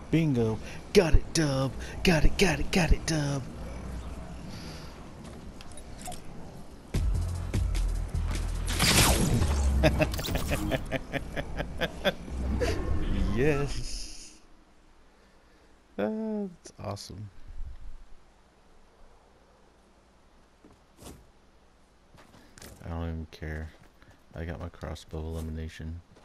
Bingo. Got it, dub. Got it, got it, got it, dub. Yes. That's awesome. I don't even care. I got my crossbow elimination.